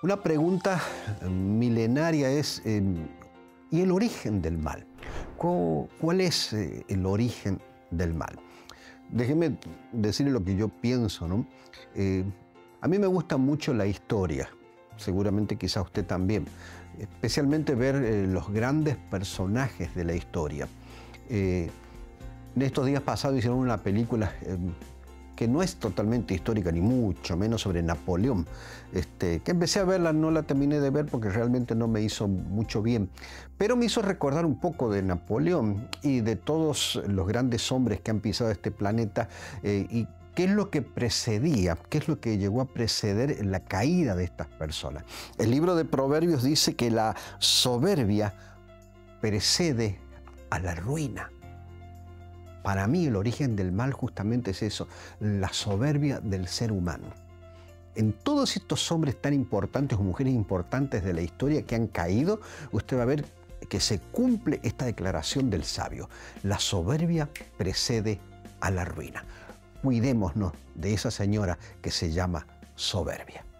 Una pregunta milenaria es, ¿y el origen del mal? ¿Cuál es el origen del mal? Déjeme decirle lo que yo pienso, ¿no? A mí me gusta mucho la historia, seguramente quizá usted también, especialmente ver los grandes personajes de la historia. En estos días pasados hicieron una película que no es totalmente histórica, ni mucho menos, sobre Napoleón, que empecé a verla, no la terminé de ver porque realmente no me hizo mucho bien, pero me hizo recordar un poco de Napoleón y de todos los grandes hombres que han pisado este planeta y qué es lo que precedía, qué es lo que llegó a preceder la caída de estas personas. El libro de Proverbios dice que la soberbia precede a la ruina. Para mí el origen del mal justamente es eso, la soberbia del ser humano. En todos estos hombres tan importantes o mujeres importantes de la historia que han caído, usted va a ver que se cumple esta declaración del sabio. La soberbia precede a la ruina. Cuidémonos de esa señora que se llama soberbia.